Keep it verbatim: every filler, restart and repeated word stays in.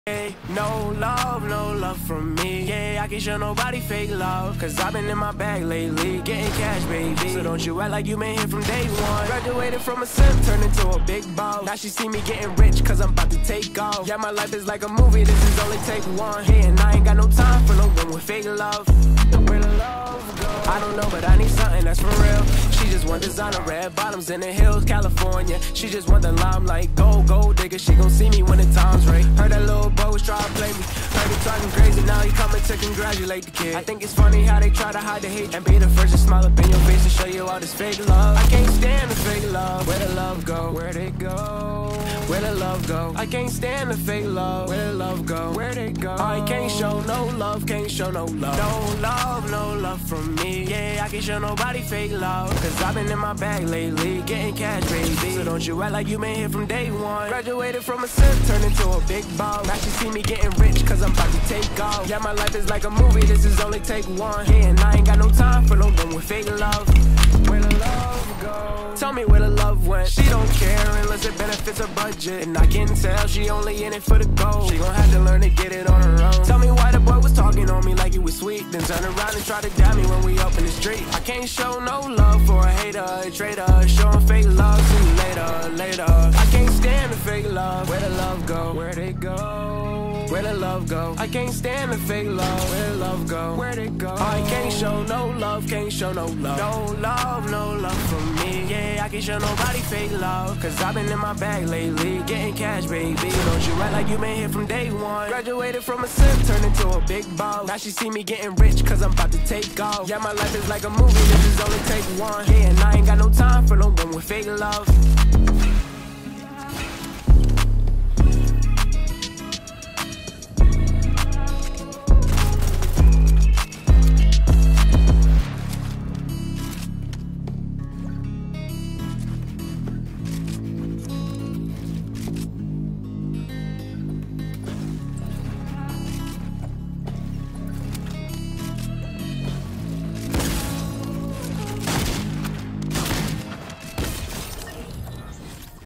Hey, no love, no love from me. Yeah, I can't show nobody fake love, cause I've been in my bag lately, getting cash, baby. So don't you act like you been here from day one. Graduated from a simp, turned into a big boss. Now she see me getting rich, cause I'm about to take off. Yeah, my life is like a movie, this is only take one. Hey, and I ain't got no time for no one with fake love. Where the love go? I don't know, but I need something that's for real. She just want designer red bottoms in the hills, California. She just want the limelight, gold, gold digger. She gon' see me when the time's right. Heard that little bro was trying to play me. Heard he talking crazy, now he coming to congratulate the kid. I think it's funny how they try to hide the hate and be the first to smile up in your face and show you all this fake love. I can't stand the fake love. Where the love go? Where they go? Where the love go? I can't stand the fake love. Where the love go? Where they go? I can't show no love, can't show no love. No love, no love from me. Yeah, I can't show nobody fake love, cause I've been in my bag lately, getting cash, baby. So don't you act like you been here from day one. Graduated from a simp, turned into a big boss. Now she see me getting rich, cause I'm about to take off. Yeah, my life is like a movie, this is only take one. Yeah, and I ain't got no time for no one with fake love. Where the love go? Tell me where the love went. She don't care unless it benefits her budget, and I can tell she only in it for the gold. She gon' have to learn to get it on her own. Tell me why the boy was talking on me like he was sweet, then turn around and try to dab me when we up in the street. I can't show no love for a hater, a traitor, showing fake love to you later, later. I can't stand the fake love. Where the love go? Where they go? Where the love go? I can't stand the fake love. Where the love go? Where they go? I can't show no love, can't show no love. No love, no love from me. Yeah, I can't show nobody fake love, cause I've been in my bag lately, getting cash, baby. Don't you act like you been here from day one. Graduated from a simp, turned into a big boss. Now she see me getting rich, cause I'm about to take off. Yeah, my life is like a movie, this is only take one. Yeah, and I ain't got no time for no one with fake love.